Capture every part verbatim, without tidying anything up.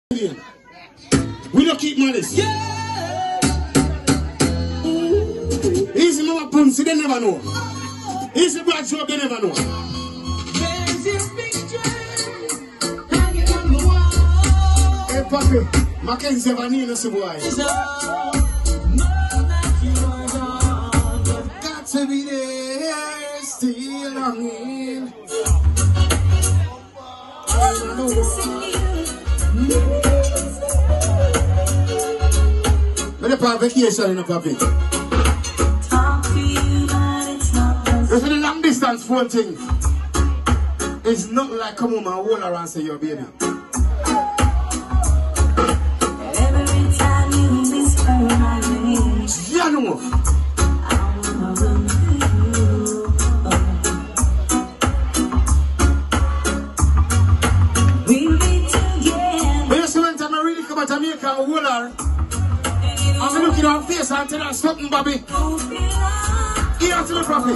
We don't keep malice. Yeah. Easy mama pumps, they never know. Easy black job, they never know. Hey, Papi, Mackenzie Vanille, no so boy. Got to be there, still on me. Let me have vacation, no Papi. If the long distance phone thing, it's not like come home and hold around and say your baby. Every time you whisper my name, yeah, no. We'll be together. But you see, when time I really come to Jamaica and hold her, I'm looking at her face and tell her something, Bobby. Here to the Prophet.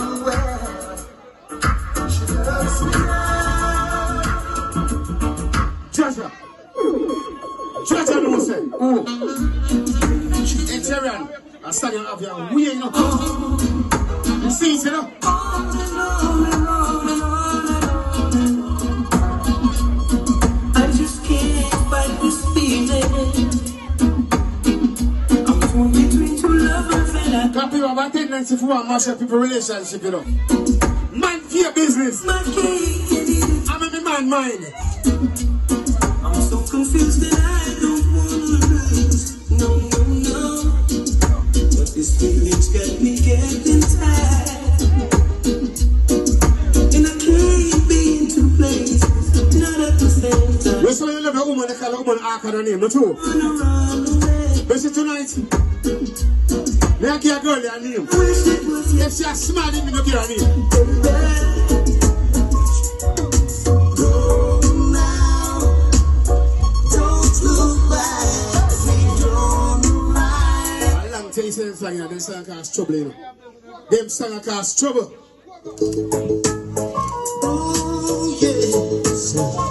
Jaja. Jaja no say. Oh. Hey, Tyrion. I stand here of your way, you know. You see it, you know? I just can't fight this feeling. People have a tendency for one mash up people relationship, you know. Man for your business. I'm a man mind. I'm so confused that I don't wanna lose. No, no, no. But this feeling's got me getting tired. And I can't be in two places, not at the same time. When somebody love a woman, they call a woman Ark on her name, no true. But see tonight, me a give a girl their name. If she a smart, me no give her name. Go now, don't look back. Don't mind. A long time you say them song, them song cause trouble, you know. Them song cause trouble. Oh yes.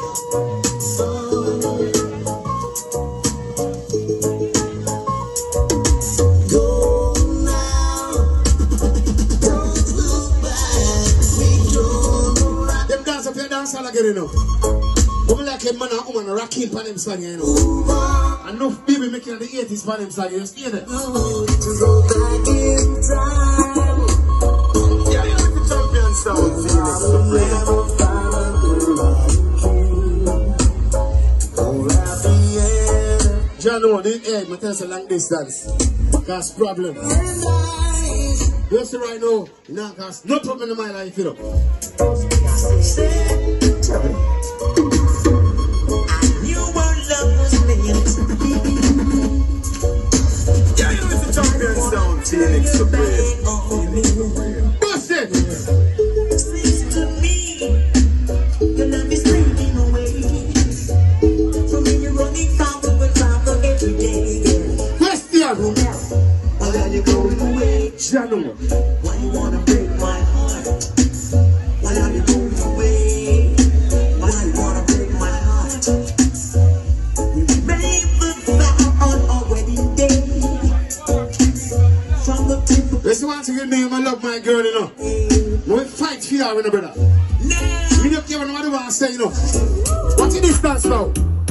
Dance all again, you know. Woman like a man and woman rocking for them song, you know. Enough people making the eighties for them song, you just hear that. To go back in time. Yeah, you like the champion sound, Phoenix. John, no, the air, my tell us a long distance. Cause problem. You see right now, you know, cause no problem in my life, you know. I knew our love was meant to be. Yeah, you know the champion sound, Phoenix Supreme. Bust it! Listen to me, your love is fading away. From when you're running far away from every day. Question! Why are you going away? Gentlemen. Why you wanna break my heart? Why are you going away? Why you wanna break my heart? We made the vow on our wedding day. From the people. Listen, once again, me, I love my girl, you know. We fight for you, you know, brother. We don't care what nobody wants to say, you know. What's the distance now?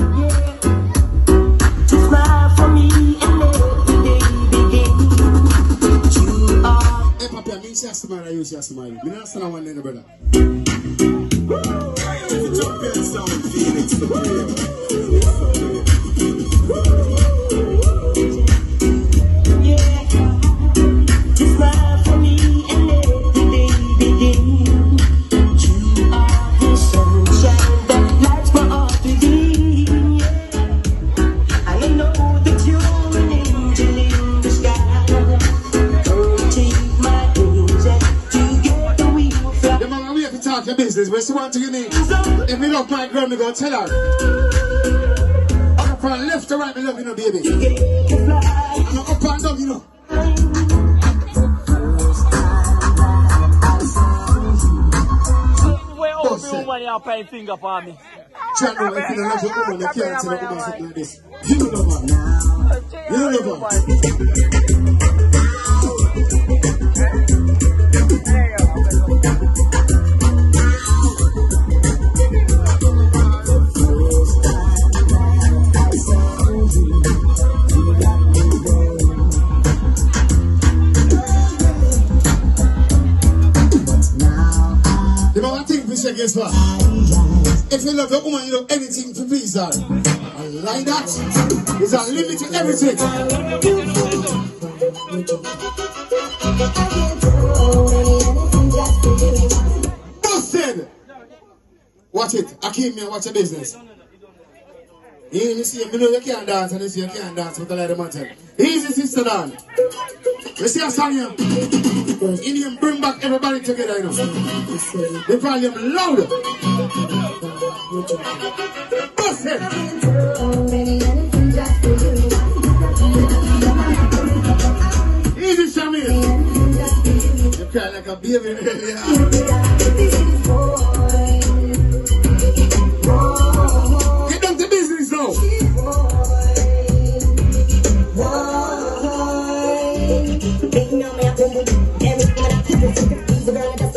Just smile for me and let the day begin. You are. Hey, Papi, I mean, she has to smile, I use she has to smile. Me not stand on one day, brother. Champion sound, Phoenix Supreme. Yeah, just smile for me and let the day begin. You are the sunshine that lights my heart within. Yeah, I know that you're an angel in the sky. Come take my hands and together we will fly. The man, we have to talk your business, but she want to give me. If me love my girl, me go tell her. I'm up and left to right, me love you, know, baby. I'm up and down, you know. Where all the woman you pay finger for me? Channel, if you don't love your woman, you can't tell a woman something like this. You don't love her. You don't love her. The one thing we say, guess what? If you love your woman, you do anything to please her. And like that, there's a limit to everything. Busted! Watch it. I came here, watch your business. You see, you know you can't dance, and you see you can't dance with the lady mountain. Easy, sister, Dan. You see a song here? Indian bring back everybody together, you know. The volume louder. Bust it. Easy, Shamir. You cry like a baby. Get down to business now. They know me, I'm everything that I keep it. The girl that